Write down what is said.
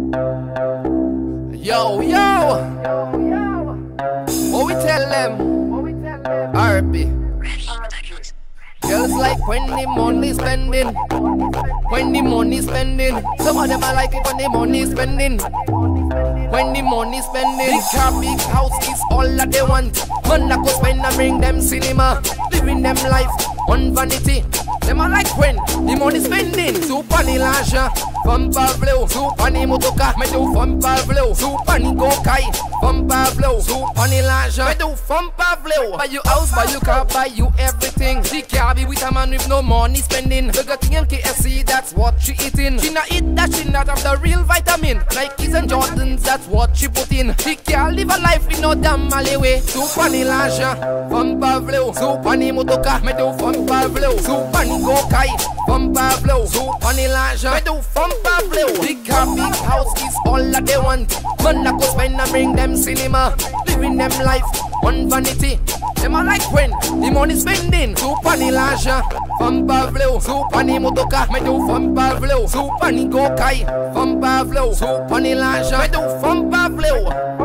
Yo, yo. What we tell them? RP. Girls like when the money spending. When the money spending. Some of them are like it when the money spending. When the money spending. Big car, big house is all that they want. Man that go spend and bring them cinema. Living them life on vanity. Them are like when the money spending. Super ni Lasha, from Pavlo. Super ni Motoka, me do from Pavlo. Super ni Gokai, from Pavlo. Super ni Lasha, me do from Pavlo. Buy you house, buy you car, buy you everything. She can't be with a man with no money spending. Burger King and KFC, that's what she eating. She not eat that, she not have the real vitamin. Nikes and Jordans, that's what she put in. She can't live a life with no damn alleyway. Super ni Lasha, from Pavlo. Super ni Motoka, me do from Pavlo. Super ni Gokai, from Pavlo. Super ni Lasha, me do from Pavlo. Big car, big house is all that they want. Man that go spend and bring them cinema. Living them life on vanity. Them are like when the money spending. Super ni Lasha, from Pavlo. Super ni Motoka, me do from Pavlo. Super ni Gokai, from Pavlo. Super ni Lasha, me do from Pavlo.